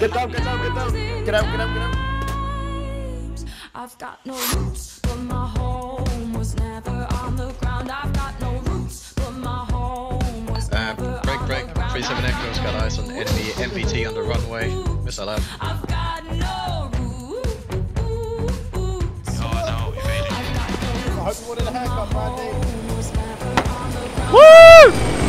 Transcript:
Get down, get down, get down. Get out, get out, get out. I've got no roots, but my home was never on the ground. I've got no roots, but my home was never break, on break. the ground. 37 Echo's got eyes on enemy MPT on the runway. Missile out. I've got no roots. Oh no, evading. I hope you wanted a haircut, Brandy. Woo!